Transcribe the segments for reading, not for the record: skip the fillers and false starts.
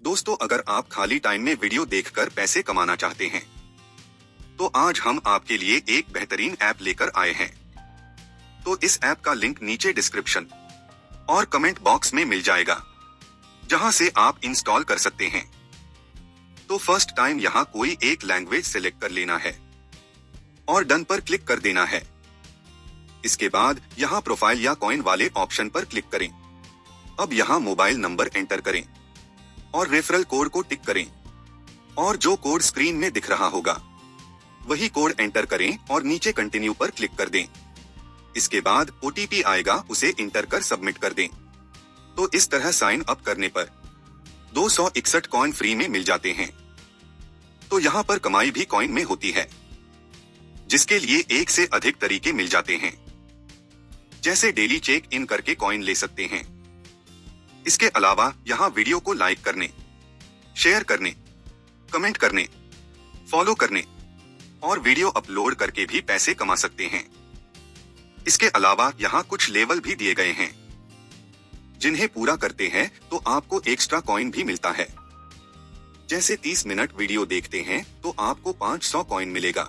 दोस्तों, अगर आप खाली टाइम में वीडियो देखकर पैसे कमाना चाहते हैं तो आज हम आपके लिए एक बेहतरीन ऐप लेकर आए हैं। तो इस ऐप का लिंक नीचे डिस्क्रिप्शन और कमेंट बॉक्स में मिल जाएगा, जहां से आप इंस्टॉल कर सकते हैं। तो फर्स्ट टाइम यहाँ कोई एक लैंग्वेज सिलेक्ट कर लेना है और डन पर क्लिक कर देना है। इसके बाद यहाँ प्रोफाइल या कॉइन वाले ऑप्शन पर क्लिक करें। अब यहाँ मोबाइल नंबर एंटर करें और रेफरल कोड को टिक करें और जो कोड स्क्रीन में दिख रहा होगा वही कोड एंटर करें और नीचे कंटिन्यू पर क्लिक कर दें। इसके बाद ओटीपी आएगा, उसे इंटर कर सबमिट कर दें। तो इस तरह साइन अप करने पर 261 कॉइन फ्री में मिल जाते हैं। तो यहाँ पर कमाई भी कॉइन में होती है, जिसके लिए एक से अधिक तरीके मिल जाते हैं। जैसे डेली चेक इन करके कॉइन ले सकते हैं। इसके अलावा यहाँ वीडियो को लाइक करने, शेयर करने, कमेंट करने, फॉलो करने और वीडियो अपलोड करके भी पैसे कमा सकते हैं। इसके अलावा यहाँ कुछ लेवल भी दिए गए हैं, जिन्हें पूरा करते हैं तो आपको एक्स्ट्रा कॉइन भी मिलता है। जैसे 30 मिनट वीडियो देखते हैं तो आपको 500 कॉइन मिलेगा।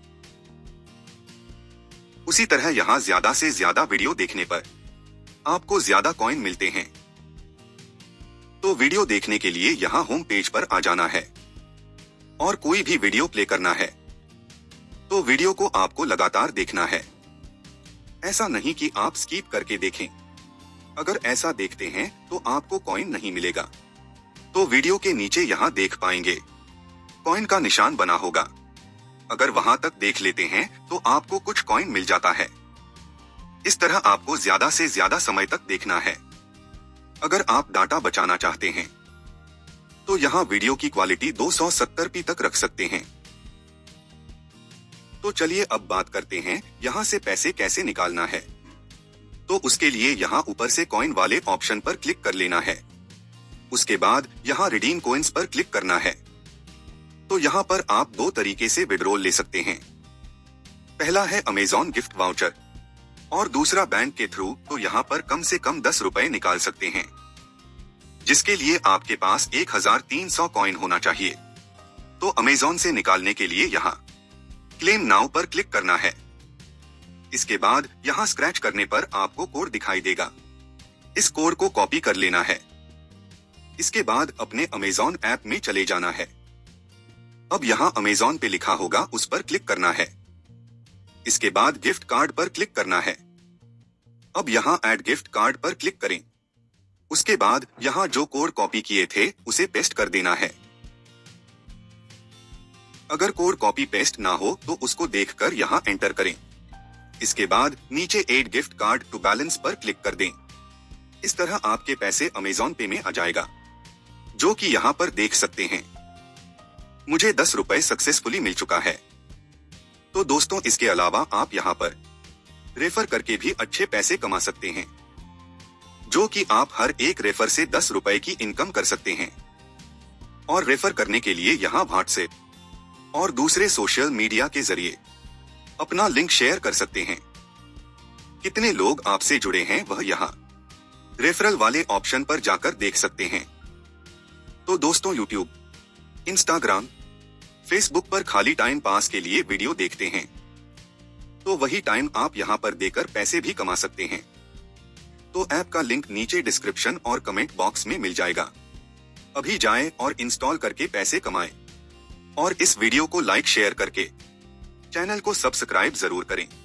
उसी तरह यहाँ ज्यादा से ज्यादा वीडियो देखने पर आपको ज्यादा कॉइन मिलते हैं। तो वीडियो देखने के लिए यहाँ होम पेज पर आ जाना है और कोई भी वीडियो प्ले करना है। तो वीडियो को आपको लगातार देखना है, ऐसा नहीं कि आप स्किप करके देखें। अगर ऐसा देखते हैं तो आपको कॉइन नहीं मिलेगा। तो वीडियो के नीचे यहाँ देख पाएंगे कॉइन का निशान बना होगा। अगर वहां तक देख लेते हैं तो आपको कुछ कॉइन मिल जाता है। इस तरह आपको ज्यादा से ज्यादा समय तक देखना है। अगर आप डाटा बचाना चाहते हैं तो यहाँ वीडियो की क्वालिटी 270p तक रख सकते हैं। तो चलिए अब बात करते हैं यहाँ से पैसे कैसे निकालना है। तो उसके लिए यहाँ ऊपर से कॉइन वाले ऑप्शन पर क्लिक कर लेना है। उसके बाद यहाँ रिडीम कॉइन्स पर क्लिक करना है। तो यहाँ पर आप दो तरीके से विड्रॉल ले सकते हैं। पहला है अमेजॉन गिफ्ट वाउचर और दूसरा बैंक के थ्रू। तो यहाँ पर कम से कम 10 रुपए निकाल सकते हैं, जिसके लिए आपके पास 1300 कॉइन होना चाहिए। तो अमेजॉन से निकालने के लिए यहाँ क्लेम नाउ पर क्लिक करना है। इसके बाद यहाँ स्क्रैच करने पर आपको कोड दिखाई देगा। इस कोड को कॉपी कर लेना है। इसके बाद अपने अमेजॉन ऐप में चले जाना है। अब यहाँ अमेजॉन पे लिखा होगा, उस पर क्लिक करना है। इसके बाद गिफ्ट कार्ड पर क्लिक करना है। अब यहाँ ऐड गिफ्ट कार्ड पर क्लिक करें। उसके बाद यहाँ जो कोड कॉपी किए थे उसे पेस्ट कर देना है। अगर कोड कॉपी पेस्ट ना हो तो उसको देखकर यहाँ एंटर करें। इसके बाद नीचे add gift card to balance पर क्लिक कर दें। इस तरह आपके पैसे अमेजॉन पे में आ जाएगा, जो कि यहाँ पर देख सकते हैं। मुझे 10 रुपए सक्सेसफुली मिल चुका है। तो दोस्तों, इसके अलावा आप यहाँ पर रेफर करके भी अच्छे पैसे कमा सकते हैं, जो कि आप हर एक रेफर से 10 रुपए की इनकम कर सकते हैं। और रेफर करने के लिए यहाँ व्हाट्सएप और दूसरे सोशल मीडिया के जरिए अपना लिंक शेयर कर सकते हैं। कितने लोग आपसे जुड़े हैं वह यहाँ रेफरल वाले ऑप्शन पर जाकर देख सकते हैं। तो दोस्तों, यूट्यूब, इंस्टाग्राम, फेसबुक पर खाली टाइम पास के लिए वीडियो देखते हैं, तो वही टाइम आप यहाँ पर देकर पैसे भी कमा सकते हैं। तो ऐप का लिंक नीचे डिस्क्रिप्शन और कमेंट बॉक्स में मिल जाएगा। अभी जाएं और इंस्टॉल करके पैसे कमाएं। और इस वीडियो को लाइक शेयर करके चैनल को सब्सक्राइब जरूर करें।